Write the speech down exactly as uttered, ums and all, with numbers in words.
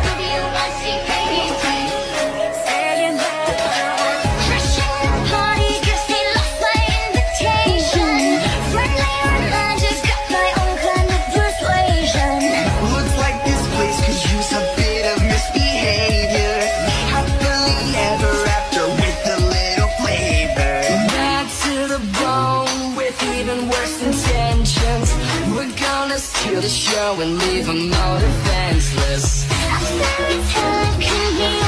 Steal the show and leave them all defenseless. A fairy tale can be